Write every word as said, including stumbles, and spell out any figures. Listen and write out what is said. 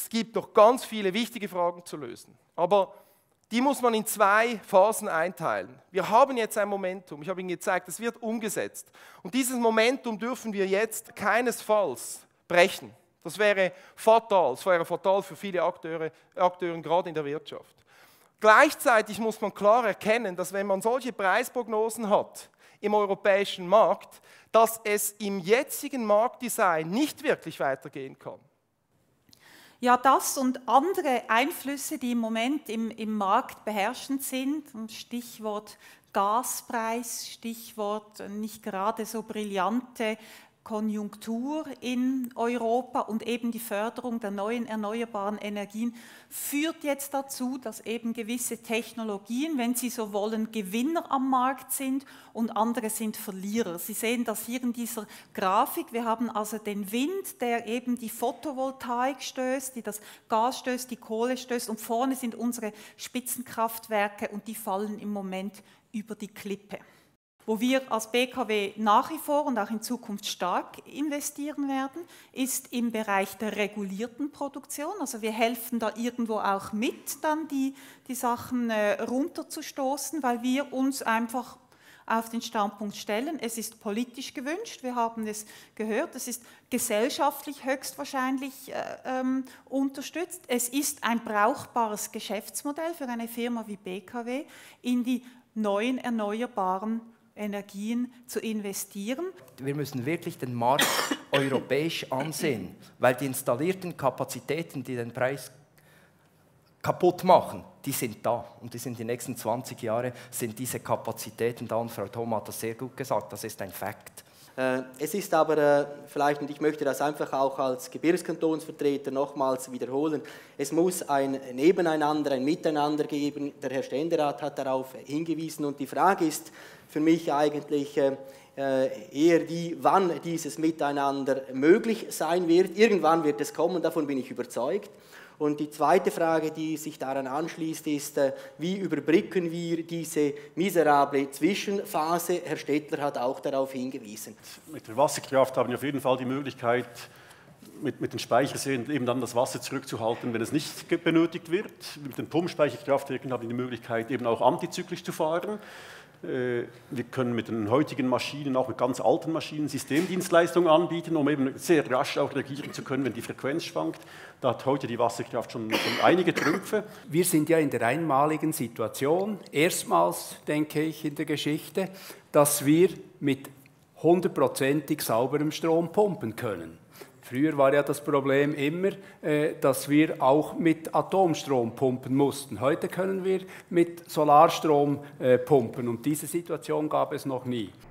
es gibt noch ganz viele wichtige Fragen zu lösen. Aber die muss man in zwei Phasen einteilen. Wir haben jetzt ein Momentum, ich habe Ihnen gezeigt, es wird umgesetzt. Und dieses Momentum dürfen wir jetzt keinesfalls brechen. Das wäre fatal, das wäre fatal für viele Akteure, Akteure, gerade in der Wirtschaft. Gleichzeitig muss man klar erkennen, dass wenn man solche Preisprognosen hat im europäischen Markt, dass es im jetzigen Marktdesign nicht wirklich weitergehen kann. Ja, das und andere Einflüsse, die im Moment im, im Markt beherrschend sind, Stichwort Gaspreis, Stichwort nicht gerade so brillante Konjunktur in Europa und eben die Förderung der neuen erneuerbaren Energien führt jetzt dazu, dass eben gewisse Technologien, wenn Sie so wollen, Gewinner am Markt sind und andere sind Verlierer. Sie sehen das hier in dieser Grafik. Wir haben also den Wind, der eben die Photovoltaik stößt, die das Gas stößt, die Kohle stößt und vorne sind unsere Spitzenkraftwerke und die fallen im Moment über die Klippe. Wo wir als B K W nach wie vor und auch in Zukunft stark investieren werden, ist im Bereich der regulierten Produktion. Also wir helfen da irgendwo auch mit, dann die, die Sachen äh, runterzustoßen, weil wir uns einfach auf den Standpunkt stellen, es ist politisch gewünscht, wir haben es gehört, es ist gesellschaftlich höchstwahrscheinlich äh, ähm, unterstützt. Es ist ein brauchbares Geschäftsmodell für eine Firma wie B K W, in die neuen erneuerbaren Energien zu investieren. Wir müssen wirklich den Markt europäisch ansehen, weil die installierten Kapazitäten, die den Preis kaputt machen, die sind da. Und die sind die nächsten zwanzig Jahre sind diese Kapazitäten da. Und Frau Thoma hat das sehr gut gesagt, das ist ein Fakt. Es ist aber äh, vielleicht, und ich möchte das einfach auch als Gebirgskantonsvertreter nochmals wiederholen, es muss ein Nebeneinander, ein Miteinander geben. Der Herr Ständerat hat darauf hingewiesen und die Frage ist für mich eigentlich äh, eher die, wann dieses Miteinander möglich sein wird. Irgendwann wird es kommen, davon bin ich überzeugt. Und die zweite Frage, die sich daran anschließt, ist, wie überbrücken wir diese miserable Zwischenphase? Herr Stettler hat auch darauf hingewiesen. Mit der Wasserkraft haben wir auf jeden Fall die Möglichkeit, mit, mit den Speicherseen eben dann das Wasser zurückzuhalten, wenn es nicht benötigt wird. Mit den Pumpspeicherkraftwerken haben wir die Möglichkeit, eben auch antizyklisch zu fahren. Wir können mit den heutigen Maschinen, auch mit ganz alten Maschinen, Systemdienstleistungen anbieten, um eben sehr rasch auch reagieren zu können, wenn die Frequenz schwankt. Da hat heute die Wasserkraft schon, schon einige Trümpfe. Wir sind ja in der einmaligen Situation, erstmals, denke ich, in der Geschichte, dass wir mit hundertprozentig sauberem Strom pumpen können. Früher war ja das Problem immer, dass wir auch mit Atomstrom pumpen mussten. Heute können wir mit Solarstrom pumpen und diese Situation gab es noch nie.